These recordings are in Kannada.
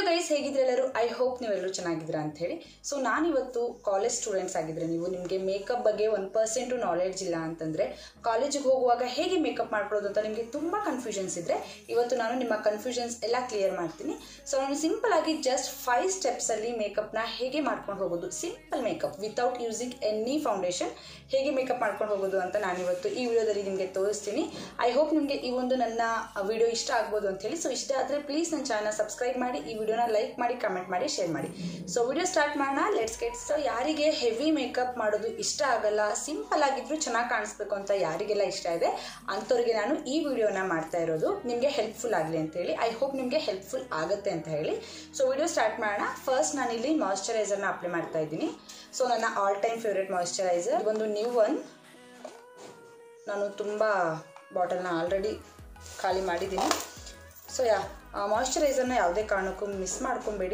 ಗೈಸ್, ಹೇಗಿದ್ರೆ ಎಲ್ಲರೂ? ಐ ಹೋಪ್ ನೀವೆಲ್ಲರೂ ಚೆನ್ನಾಗಿದ್ದೀರಾ ಅಂತ ಹೇಳಿ. ಸೊ ನಾನಿವತ್ತು ಕಾಲೇಜ್ ಸ್ಟೂಡೆಂಟ್ಸ್ ಆಗಿದ್ರೆ ನಿಮಗೆ ಮೇಕಪ್ ಬಗ್ಗೆ 1% ನಾಲೆಡ್ಜ್ ಇಲ್ಲ ಅಂತಂದರೆ ಕಾಲೇಜಿಗೆ ಹೋಗುವಾಗ ಹೇಗೆ ಮೇಕಪ್ ಮಾಡ್ಕೊಳ್ಳೋದು ಅಂತ ನಿಮಗೆ ತುಂಬ ಕನ್ಫ್ಯೂಷನ್ಸ್ ಇದ್ದರೆ ಇವತ್ತು ನಾನು ನಿಮ್ಮ ಕನ್ಫ್ಯೂಷನ್ಸ್ ಎಲ್ಲ ಕ್ಲಿಯರ್ ಮಾಡ್ತೀನಿ. ಸೊ ನಾನು ಸಿಂಪಲ್ ಆಗಿ ಜಸ್ಟ್ 5 ಸ್ಟೆಪ್ಸಲ್ಲಿ ಮೇಕಪ್ನ ಹೇಗೆ ಮಾಡ್ಕೊಂಡು ಹೋಗೋದು, simple makeup without using any foundation ಹೇಗೆ ಮೇಕಪ್ ಮಾಡ್ಕೊಂಡು ಹೋಗೋದು ಅಂತ ನಾನಿವತ್ತು ಈ ವಿಡಿಯೋದಲ್ಲಿ ನಿಮಗೆ ತೋರಿಸ್ತೀನಿ. ಐ ಹೋಪ್ ನಿಮಗೆ ಈ ಒಂದು ನನ್ನ ವಿಡಿಯೋ ಇಷ್ಟ ಆಗ್ಬೋದು ಅಂತ ಹೇಳಿ. ಸೊ ಇಷ್ಟ ಆದರೆ ಪ್ಲೀಸ್ ನನ್ನ ಚಾನಲ್ ಸಬ್ಸ್ಕ್ರೈಬ್ ಮಾಡಿ, ಈ ವಿಡಿಯೋನ ಲೈಕ್ ಮಾಡಿ, ಕಮೆಂಟ್ ಮಾಡಿ, ಶೇರ್ ಮಾಡಿ. ಸೊ ವಿಡಿಯೋ ಸ್ಟಾರ್ಟ್ ಮಾಡೋಣ, ಲೆಟ್ಸ್ ಗೆಟ್. ಸೊ ಯಾರಿಗೆ ಹೆವಿ ಮೇಕಪ್ ಮಾಡೋದು ಇಷ್ಟ ಆಗಲ್ಲ, ಸಿಂಪಲ್ ಆಗಿದ್ರು ಚೆನ್ನಾಗಿ ಕಾಣಿಸ್ಬೇಕು ಅಂತ ಯಾರಿಗೆಲ್ಲ ಇಷ್ಟ ಇದೆ ಅಂಥವ್ರಿಗೆ ನಾನು ಈ ವಿಡಿಯೋನ ಮಾಡ್ತಾ ಇರೋದು ನಿಮಗೆ ಹೆಲ್ಪ್ಫುಲ್ ಆಗಲಿ ಅಂತ ಹೇಳಿ. ಐ ಹೋಪ್ ನಿಮಗೆ ಹೆಲ್ಪ್ಫುಲ್ ಆಗುತ್ತೆ ಅಂತ ಹೇಳಿ. ಸೊ ವಿಡಿಯೋ ಸ್ಟಾರ್ಟ್ ಮಾಡೋಣ. ಫಸ್ಟ್ ನಾನಿಲ್ಲಿ ಮಾಯಿಶ್ಚರೈಸರ್ನ ಅಪ್ಲೈ ಮಾಡ್ತಾ ಇದ್ದೀನಿ. ಸೊ ನನ್ನ ಆಲ್ ಟೈಮ್ ಫೇವ್ರೆಟ್ ಮಾಯಿಶ್ಚರೈಸರ್ ಒಂದು ನ್ಯೂ ಒನ್. ನಾನು ತುಂಬ ಬಾಟಲ್ನ ಆಲ್ರೆಡಿ ಖಾಲಿ ಮಾಡಿದ್ದೀನಿ. ಸೊ ಮಾಯಿಶ್ಚರೈಸರ್ನ ಯಾವುದೇ ಕಾರಣಕ್ಕೂ ಮಿಸ್ ಮಾಡ್ಕೊಬೇಡಿ.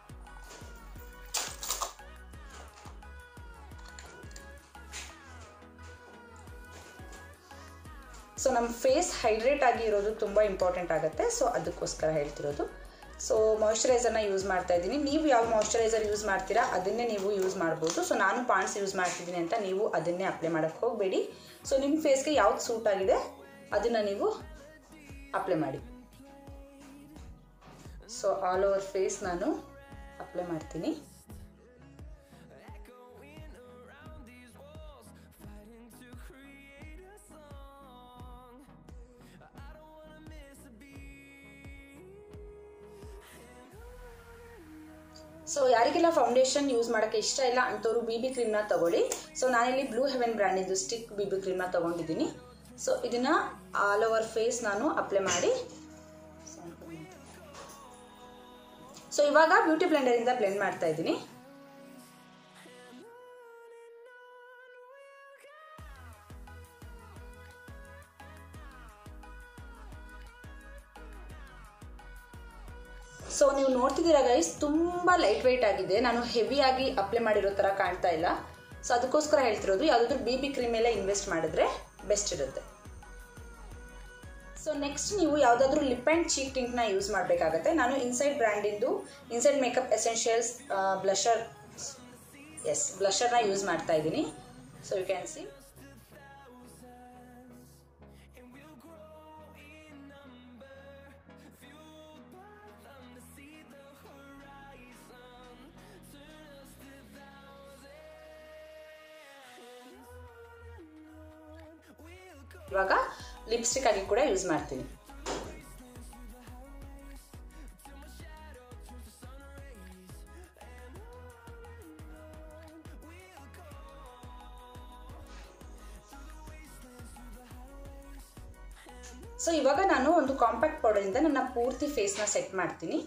ಸೊ ನಮ್ಮ ಫೇಸ್ ಹೈಡ್ರೇಟ್ ಆಗಿ ಇರೋದು ತುಂಬ ಇಂಪಾರ್ಟೆಂಟ್ ಆಗುತ್ತೆ. ಸೊ ಅದಕ್ಕೋಸ್ಕರ ಹೇಳ್ತಿರೋದು. ಸೊ ಮಾಯಿಶ್ಚರೈಸರ್ನ ಯೂಸ್ ಮಾಡ್ತಾ ಇದ್ದೀನಿ. ನೀವು ಯಾವ ಮಾಯಿಶ್ಚರೈಸರ್ ಯೂಸ್ ಮಾಡ್ತೀರಾ ಅದನ್ನೇ ನೀವು ಯೂಸ್ ಮಾಡ್ಬೋದು. ಸೊ ನಾನು ಪಾಂಡ್ಸ್ ಯೂಸ್ ಮಾಡ್ತಿದ್ದೀನಿ ಅಂತ ನೀವು ಅದನ್ನೇ ಅಪ್ಲೈ ಮಾಡೋಕ್ಕೆ ಹೋಗಬೇಡಿ. ಸೊ ನಿಮ್ಮ ಫೇಸ್ಗೆ ಯಾವ್ದು ಸೂಟ್ ಆಗಿದೆ ಅದನ್ನು ನೀವು ಅಪ್ಲೈ ಮಾಡಿ. ಸೊ ಆಲ್ ಓವರ್ ಫೇಸ್ ನಾನು ಅಪ್ಲೈ ಮಾಡ್ತೀನಿ. ಸೊ ಯಾರಿಗೆಲ್ಲ ಫೌಂಡೇಶನ್ ಯೂಸ್ ಮಾಡೋಕ್ಕೆ ಇಷ್ಟ ಇಲ್ಲ ಅಂಥವ್ರು BB ಕ್ರೀಮ್ನ ತಗೊಳ್ಳಿ. ಸೊ ನಾನಿಲ್ಲಿ ಬ್ಲೂ ಹೆವೆನ್ ಬ್ರ್ಯಾಂಡಿಂದು ಸ್ಟಿಕ್ BB ಕ್ರೀಮ್ನ ತೊಗೊಂಡಿದ್ದೀನಿ. ಸೊ ಇದನ್ನು ಆಲ್ ಓವರ್ ಫೇಸ್ ನಾನು ಅಪ್ಲೈ ಮಾಡಿ, ಸೊ ಇವಾಗ ಬ್ಯೂಟಿ ಬ್ಲೆಂಡರಿಂದ ಬ್ಲೆಂಡ್ ಮಾಡ್ತಾ ಇದ್ದೀನಿ. ಸೊ ನೀವು ನೋಡ್ತಿದ್ದೀರಾ ಗೈಸ್, ತುಂಬ ಲೈಟ್ ವೆಯ್ಟ್ ಆಗಿದೆ. ನಾನು ಹೆವಿಯಾಗಿ ಅಪ್ಲೈ ಮಾಡಿರೋ ಥರ ಕಾಣ್ತಾ ಇಲ್ಲ. ಸೊ ಅದಕ್ಕೋಸ್ಕರ ಹೇಳ್ತಿರೋದು ಯಾವುದಾದ್ರೂ BB ಕ್ರೀಮ್ ಮೇಲೆ ಇನ್ವೆಸ್ಟ್ ಮಾಡಿದ್ರೆ ಬೆಸ್ಟ್ ಇರುತ್ತೆ. ಸೊ ನೆಕ್ಸ್ಟ್ ನೀವು ಯಾವುದಾದ್ರೂ ಲಿಪ್ ಆ್ಯಂಡ್ ಚೀಕ್ ಟಿಂಟ್ನ ಯೂಸ್ ಮಾಡಬೇಕಾಗತ್ತೆ. ನಾನು ಇನ್ಸೈಡ್ ಬ್ರ್ಯಾಂಡಿಂದು ಇನ್ಸೈಡ್ ಮೇಕಪ್ ಎಸೆನ್ಷಿಯಲ್ಸ್ ಬ್ಲಷರ್ನ ಯೂಸ್ ಮಾಡ್ತಾ ಇದ್ದೀನಿ. So you can see. ಇವಾಗ ಲಿಪ್ಸ್ಟಿಕ್ ಆಗಿ ಕೂಡ ಯೂಸ್ ಮಾಡ್ತೀನಿ. ಸೊ ಇವಾಗ ನಾನು ಒಂದು ಕಾಂಪ್ಯಾಕ್ಟ್ ಪೌಡರಿಂದ ನನ್ನ ಪೂರ್ತಿ ಫೇಸ್ನ ಸೆಟ್ ಮಾಡ್ತೀನಿ.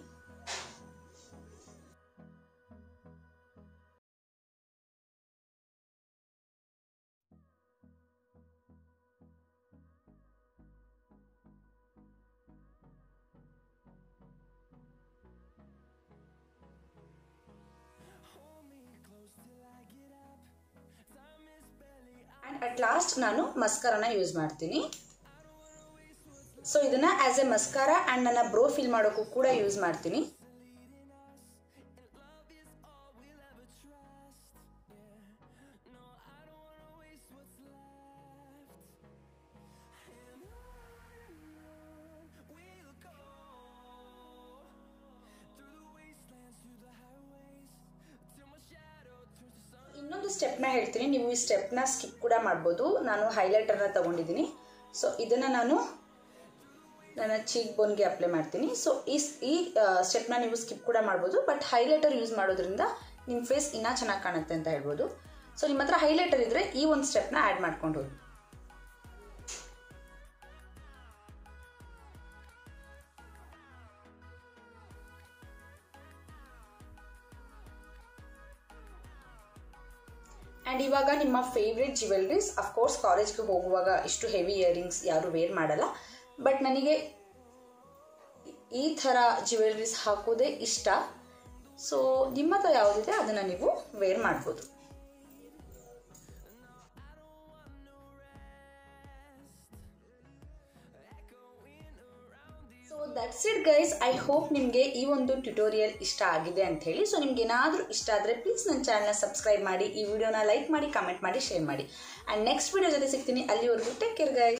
ಆ್ಯಂಡ್ ಅಟ್ ಲಾಸ್ಟ್ ನಾನು ಮಸ್ಕಾರಾನ ಯೂಸ್ ಮಾಡ್ತೀನಿ. ಸೊ ಇದನ್ನು ಆ್ಯಸ್ ಎ ಮಸ್ಕಾರಾ ಆ್ಯಂಡ್ ನನ್ನ ಬ್ರೋ ಫಿಲ್ ಮಾಡೋಕ್ಕೂ ಕೂಡ ಯೂಸ್ ಮಾಡ್ತೀನಿ. ಇನ್ನೊಂದು ಸ್ಟೆಪ್ನ ಹೇಳ್ತೀನಿ, ನೀವು ಈ ಸ್ಟೆಪ್ನ ಸ್ಕಿಪ್ ಕೂಡ ಮಾಡ್ಬೋದು. ನಾನು ಹೈಲೈಟರ್ನ ತಗೊಂಡಿದ್ದೀನಿ. ಸೊ ಇದನ್ನು ನಾನು ನನ್ನ ಚೀಕ್ ಬೋನ್ಗೆ ಅಪ್ಲೈ ಮಾಡ್ತೀನಿ. ಸೊ ಈ ಸ್ಟೆಪ್ನ ನೀವು ಸ್ಕಿಪ್ ಕೂಡ ಮಾಡ್ಬೋದು, ಬಟ್ ಹೈಲೈಟರ್ ಯೂಸ್ ಮಾಡೋದ್ರಿಂದ ನಿಮ್ಮ ಫೇಸ್ ಇನ್ನೂ ಚೆನ್ನಾಗಿ ಕಾಣುತ್ತೆ ಅಂತ ಹೇಳ್ಬೋದು. ಸೊ ನಿಮ್ಮ ಹತ್ರ ಹೈಲೈಟರ್ ಇದ್ದರೆ ಈ ಒಂದು ಸ್ಟೆಪ್ನ ಆ್ಯಡ್ ಮಾಡ್ಕೊಂಡು ಹೋಗಿ. ಆ್ಯಂಡ್ ಇವಾಗ ನಿಮ್ಮ ಫೇವ್ರೆಟ್ ಜ್ಯುವೆಲ್ರೀಸ್, ಅಫ್ಕೋರ್ಸ್ ಕಾಲೇಜ್ಗೆ ಹೋಗುವಾಗ ಇಷ್ಟು ಹೆವಿ ಇಯರಿಂಗ್ಸ್ ಯಾರು ವೇರ್ ಮಾಡಲ್ಲ, ಬಟ್ ನನಗೆ ಈ ಥರ ಜ್ಯುವೆಲ್ರೀಸ್ ಹಾಕೋದೇ ಇಷ್ಟ. ಸೊ ನಿಮ್ಮ ಹತ್ರ ಯಾವುದಿದೆ ಅದನ್ನು ನೀವು ವೇರ್ ಮಾಡ್ಬೋದು. That's it guys. I hope ನಿಮಗೆ ಈ ಒಂದು ಟ್ಯುಟೋರಿಯಲ್ ಇಷ್ಟ ಆಗಿದೆ ಅಂತ ಹೇಳಿ. ಸೊ ನಿಮ್ಗೆ ಏನಾದರೂ ಇಷ್ಟ ಆದರೆ ಪ್ಲೀಸ್ ನನ್ನ ಚಾನಲ್ನ ಸಬ್ಸ್ಕ್ರೈಬ್ ಮಾಡಿ, ಈ ವಿಡಿಯೋನ ಲೈಕ್ ಮಾಡಿ, ಕಮೆಂಟ್ ಮಾಡಿ, ಶೇರ್ ಮಾಡಿ. ಆ್ಯಂಡ್ ನೆಕ್ಸ್ಟ್ ವಿಡಿಯೋ ಜೊತೆ ಸಿಗ್ತೀನಿ. ಅಲ್ಲಿವರೆಗೂ ಟೇಕ್ ಕೇರ್ ಗೈಸ್.